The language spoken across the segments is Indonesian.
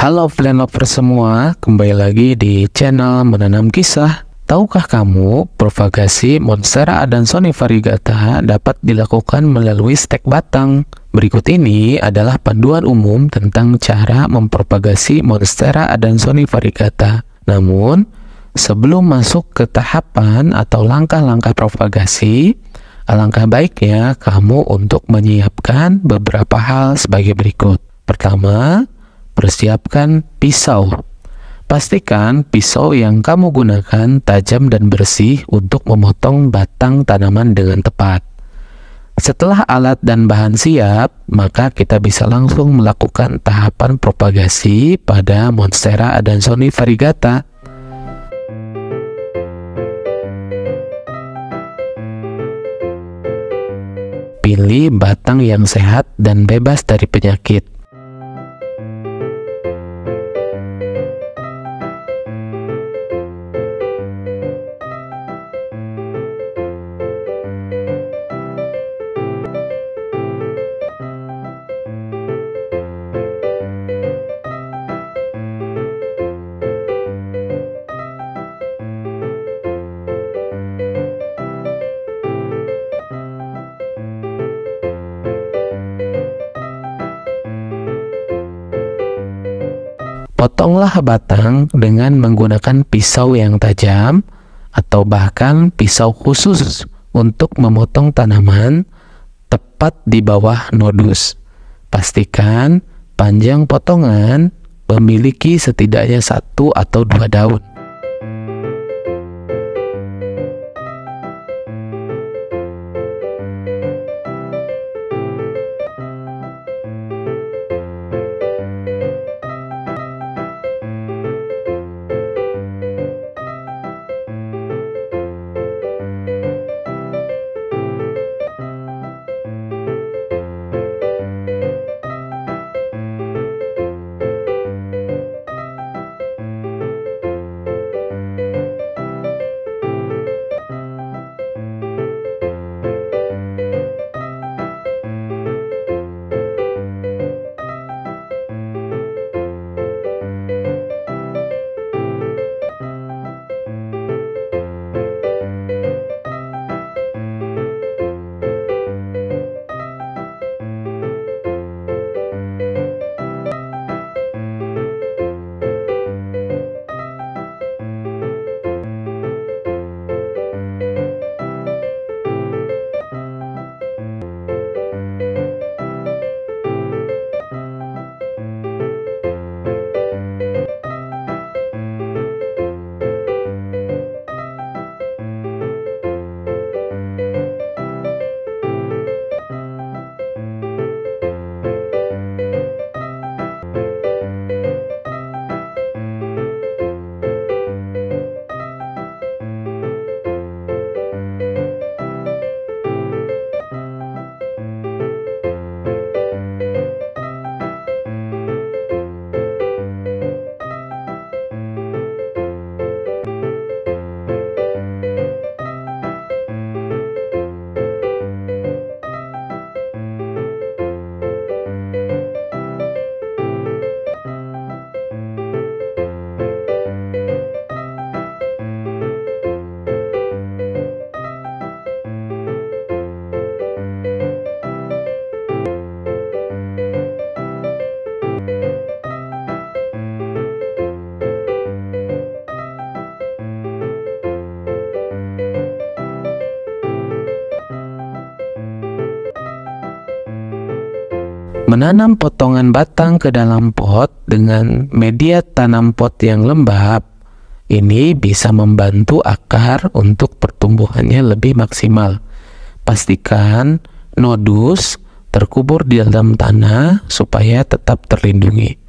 Halo plant lover semua, kembali lagi di channel Menanam Kisah. Tahukah kamu, propagasi Monstera adansonii variegata dapat dilakukan melalui stek batang? Berikut ini adalah panduan umum tentang cara mempropagasi Monstera adansonii variegata. Namun, sebelum masuk ke tahapan atau langkah-langkah propagasi, alangkah baiknya kamu untuk menyiapkan beberapa hal sebagai berikut. Pertama, persiapkan pisau. Pastikan pisau yang kamu gunakan tajam dan bersih untuk memotong batang tanaman dengan tepat. Setelah alat dan bahan siap, maka kita bisa langsung melakukan tahapan propagasi pada Monstera adansonii variegata. Pilih batang yang sehat dan bebas dari penyakit. Potonglah batang dengan menggunakan pisau yang tajam atau bahkan pisau khusus untuk memotong tanaman tepat di bawah nodus. Pastikan panjang potongan memiliki setidaknya 1 atau 2 daun. Menanam potongan batang ke dalam pot dengan media tanam pot yang lembab, ini bisa membantu akar untuk pertumbuhannya lebih maksimal. Pastikan nodus terkubur di dalam tanah supaya tetap terlindungi.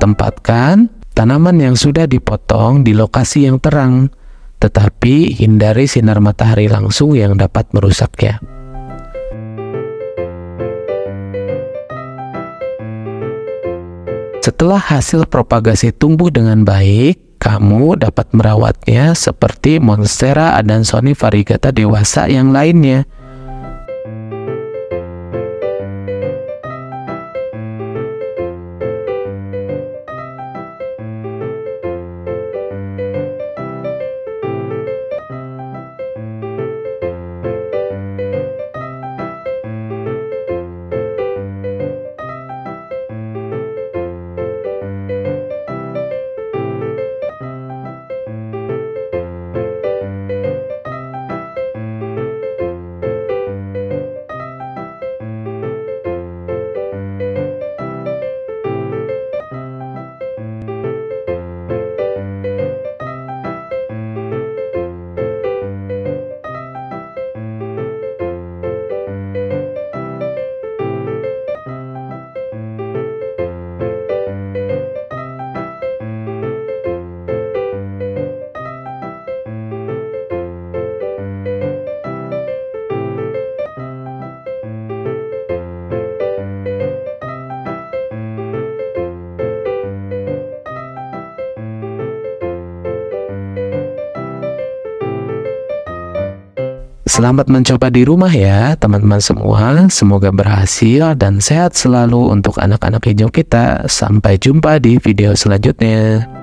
Tempatkan tanaman yang sudah dipotong di lokasi yang terang, tetapi hindari sinar matahari langsung yang dapat merusaknya. Setelah hasil propagasi tumbuh dengan baik, kamu dapat merawatnya seperti Monstera adansonii variegata dewasa yang lainnya. Selamat mencoba di rumah ya teman-teman semua, semoga berhasil dan sehat selalu untuk anak-anak hijau kita. Sampai jumpa di video selanjutnya.